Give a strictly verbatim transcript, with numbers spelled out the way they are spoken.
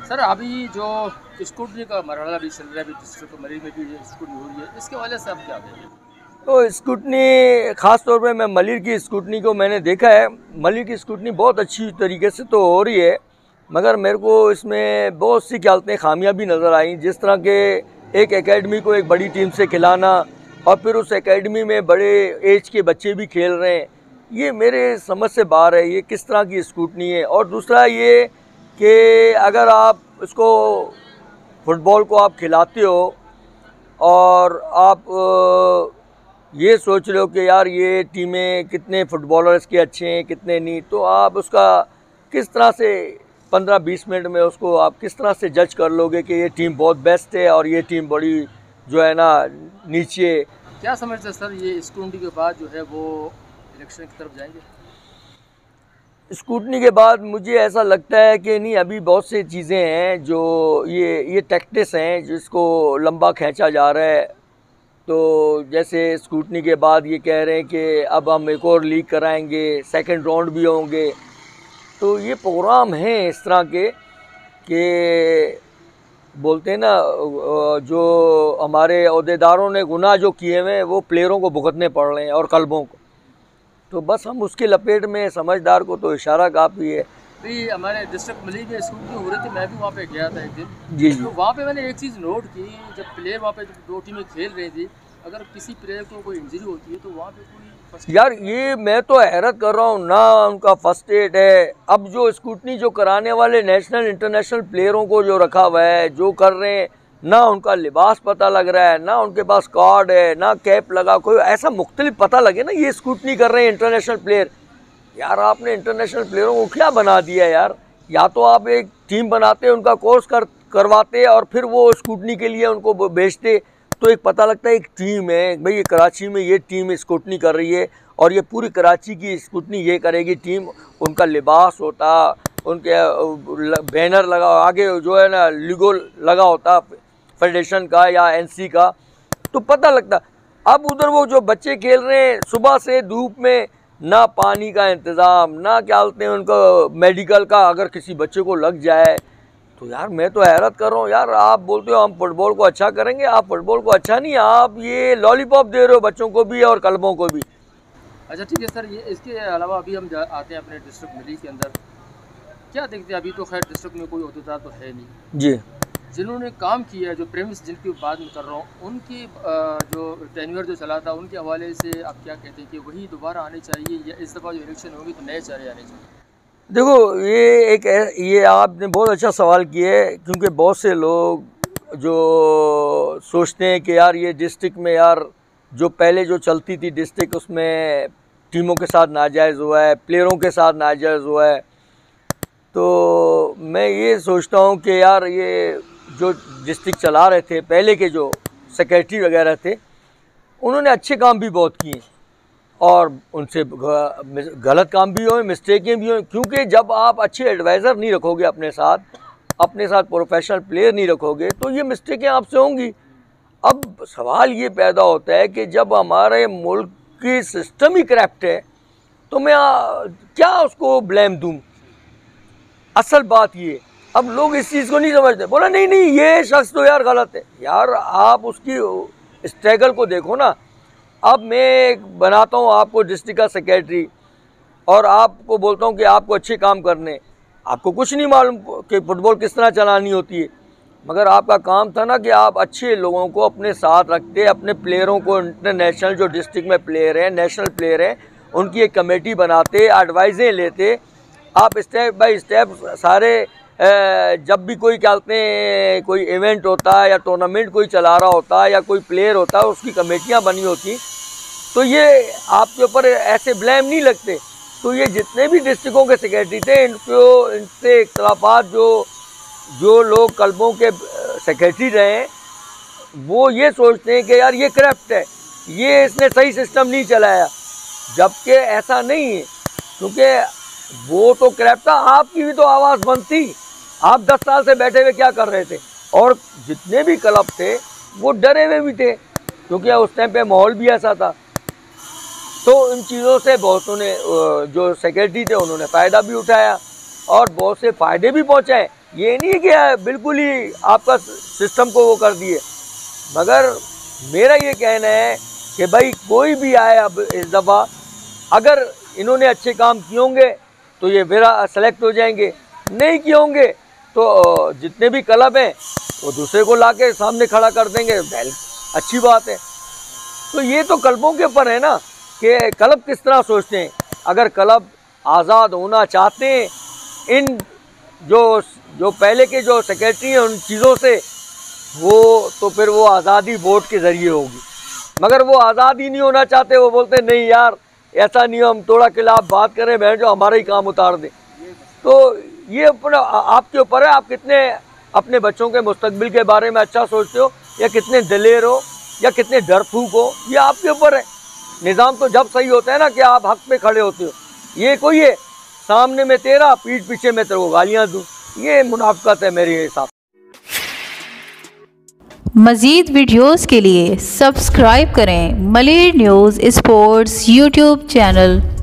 Sir अभी जो scrutiny का मरहला भी चल रहा है, अभी डिस्ट्रिक्ट मरी में भी स्कूटनी हो रही है, इसके हवाले से आप क्या कहेंगे? तो स्कूटनी ख़ास तौर पे मैं मलिर की स्कूटनी को मैंने देखा है। मलिर की स्कूटनी बहुत अच्छी तरीके से तो हो रही है, मगर मेरे को इसमें बहुत सी क्या कहते हैं खामियाँ भी नज़र आई। जिस तरह के एक एकेडमी को एक बड़ी टीम से खिलाना और फिर उस एकेडमी में बड़े एज के बच्चे भी खेल रहे हैं, ये मेरे समझ से बाहर है। ये किस तरह की स्कूटनी है? और दूसरा ये कि अगर आप इसको फुटबॉल को आप खिलाते हो और आप ये सोच रहे हो कि यार ये टीमें कितने फुटबॉलर्स के अच्छे हैं कितने नहीं, तो आप उसका किस तरह से पंद्रह बीस मिनट में उसको आप किस तरह से जज कर लोगे कि ये टीम बहुत बेस्ट है और ये टीम बड़ी जो है ना नीचे। क्या समझते हैं सर, ये स्कूटनी के बाद जो है वो इलेक्शन की तरफ जाएंगे? स्कूटनी के बाद मुझे ऐसा लगता है कि नहीं, अभी बहुत सी चीज़ें हैं जो ये ये टैक्टिस हैं जिसको लंबा खींचा जा रहा है। तो जैसे स्कूटनी के बाद ये कह रहे हैं कि अब हम एक और लीग कराएंगे, सेकंड राउंड भी होंगे। तो ये प्रोग्राम हैं इस तरह के कि बोलते हैं ना, जो हमारे अहदेदारों ने गुनाह जो किए हुए हैं वो प्लेयरों को भुगतने पड़ रहे हैं और कल्बों को। तो बस हम उसके लपेट में, समझदार को तो इशारा काफ़ी है। भी हमारे डिस्ट्रिक्ट मली में स्कूटनी हो रही थी, मैं भी वहाँ पे गया था एक दिन। जी जी। तो वहाँ पे मैंने एक चीज़ नोट की, जब प्लेयर वहाँ पे दो टीमें खेल रही थी, अगर किसी प्लेयर को कोई इंजरी होती है तो वहाँ पे कोई यार ये मैं तो हैरत कर रहा हूँ ना, उनका फर्स्ट एड है। अब जो स्कूटनी जो कराने वाले नेशनल इंटरनेशनल प्लेयरों को जो रखा हुआ है, जो कर रहे हैं, ना उनका लिबास पता लग रहा है, ना उनके पास कार्ड है, ना कैप लगा, कोई ऐसा मुख्तलिफ पता लगे ना ये स्कूटनी कर रहे हैं इंटरनेशनल प्लेयर। यार आपने इंटरनेशनल प्लेयरों को क्या बना दिया यार? या तो आप एक टीम बनाते, उनका कोर्स कर करवाते और फिर वो स्कूटनी के लिए उनको भेजते, तो एक पता लगता है एक टीम है भाई, ये कराची में ये टीम स्कूटनी कर रही है और ये पूरी कराची की स्कूटनी ये करेगी टीम। उनका लिबास होता, उनके बैनर लगा, आगे जो है ना लिगो लगा होता फेडरेशन का या एनसी का, तो पता लगता। अब उधर वो जो बच्चे खेल रहे हैं सुबह से धूप में, ना पानी का इंतज़ाम, ना क्या बोलते हैं उनको मेडिकल का, अगर किसी बच्चे को लग जाए तो यार मैं तो हैरत कर रहा हूँ। यार आप बोलते हो हम फुटबॉल को अच्छा करेंगे, आप फुटबॉल को अच्छा नहीं, आप ये लॉलीपॉप दे रहे हो बच्चों को भी और कल्बों को भी। अच्छा ठीक है सर, ये इसके अलावा अभी हम आते हैं अपने डिस्ट्रिक्ट मली के अंदर, क्या देखते हैं? अभी तो खैर डिस्ट्रिक्ट में कोई अहदेदार तो है नहीं जी, जिन्होंने काम किया है, जो प्रेमिस जिनकी बात में कर रहा हूँ, उनकी जो टेन्योर जो चला था उनके हवाले से आप क्या कहते हैं कि वही दोबारा आने चाहिए या इस दफ़ा जो इलेक्शन होगी तो नए चेहरे आने चाहिए? देखो ये एक ये आपने बहुत अच्छा सवाल किया है, क्योंकि बहुत से लोग जो सोचते हैं कि यार ये डिस्ट्रिक्ट में यार जो पहले जो चलती थी डिस्ट्रिक्ट, उसमें टीमों के साथ नाजायज़ हुआ है, प्लेयरों के साथ नाजायज़ हुआ है। तो मैं ये सोचता हूँ कि यार ये जो डिस्ट्रिक्ट चला रहे थे पहले के जो सेक्रेटरी वगैरह थे, उन्होंने अच्छे काम भी बहुत किए और उनसे गलत काम भी हुए, मिस्टेकें भी हुई। क्योंकि जब आप अच्छे एडवाइज़र नहीं रखोगे अपने साथ, अपने साथ प्रोफेशनल प्लेयर नहीं रखोगे, तो ये मिस्टेकें आपसे होंगी। अब सवाल ये पैदा होता है कि जब हमारे मुल्क की सिस्टम ही करप्ट है तो मैं क्या उसको ब्लेम दूँ? असल बात ये, अब लोग इस चीज़ को नहीं समझते, बोला नहीं नहीं ये शख्स तो यार गलत है। यार आप उसकी स्ट्रगल को देखो ना। अब मैं बनाता हूँ आपको डिस्ट्रिक्ट का सेक्रेटरी और आपको बोलता हूँ कि आपको अच्छे काम करने, आपको कुछ नहीं मालूम कि फुटबॉल किस तरह चलानी होती है, मगर आपका काम था ना कि आप अच्छे लोगों को अपने साथ रखते, अपने प्लेयरों को, इंटरनेशनल जो डिस्ट्रिक्ट में प्लेयर हैं, नेशनल प्लेयर हैं, उनकी एक कमेटी बनाते, एडवाइजें लेते। आप स्टेप बाय स्टेप सारे, जब भी कोई क्या कहते हैं कोई इवेंट होता है या टूर्नामेंट कोई चला रहा होता है या कोई प्लेयर होता है, उसकी कमेटियां बनी होती, तो ये आपके ऊपर ऐसे ब्लेम नहीं लगते। तो ये जितने भी डिस्ट्रिक्टों के सेक्रेटरी थे, इनको इनसे इख्तलाफात, जो जो लोग कल्बों के सेक्रेटरी रहे, वो ये सोचते हैं कि यार ये करप्ट है, ये इसने सही सिस्टम नहीं चलाया, जबकि ऐसा नहीं है। क्योंकि वो तो करप्ट था, आपकी भी तो आवाज़ बनती। आप दस साल से बैठे हुए क्या कर रहे थे? और जितने भी क्लब थे वो डरे हुए भी थे, क्योंकि उस टाइम पे माहौल भी ऐसा था। तो इन चीज़ों से बहुतों ने, जो सेक्रेटरी थे, उन्होंने फ़ायदा भी उठाया और बहुत से फ़ायदे भी पहुँचाए, ये नहीं है कि बिल्कुल ही आपका सिस्टम को वो कर दिए, मगर मेरा ये कहना है कि भाई कोई भी आए अब इस दफ़ा, अगर इन्होंने अच्छे काम किए होंगे तो ये मेरा सेलेक्ट हो जाएंगे, नहीं किए होंगे तो जितने भी क्लब हैं वो दूसरे को ला के सामने खड़ा कर देंगे, वेल अच्छी बात है। तो ये तो क्लबों के ऊपर है ना कि क्लब किस तरह सोचते हैं। अगर क्लब आज़ाद होना चाहते हैं इन जो जो पहले के जो सेक्रेटरी हैं उन चीज़ों से, वो तो फिर वो आज़ादी वोट के ज़रिए होगी, मगर वो आज़ादी नहीं होना चाहते। वो बोलते नहीं यार ऐसा नहीं, हम थोड़ा खिलाफ बात करें, बहन जो हमारा ही काम उतार दें। तो ये अपना आपके ऊपर है, आप कितने अपने बच्चों के मुस्तकबिल के बारे में अच्छा सोचते हो, या कितने दिलेर हो, या कितने डरफूक हो, ये आपके ऊपर है। निज़ाम तो जब सही होता है ना कि आप हक पे खड़े होते हो। ये कोई है सामने में तेरा, पीठ पीछे में तेरे को गालियाँ दूँ, ये मुनाफिकत है मेरे हिसाब। मज़ीद वीडियोस के लिए सब्सक्राइब करें Malir news sports YouTube channel.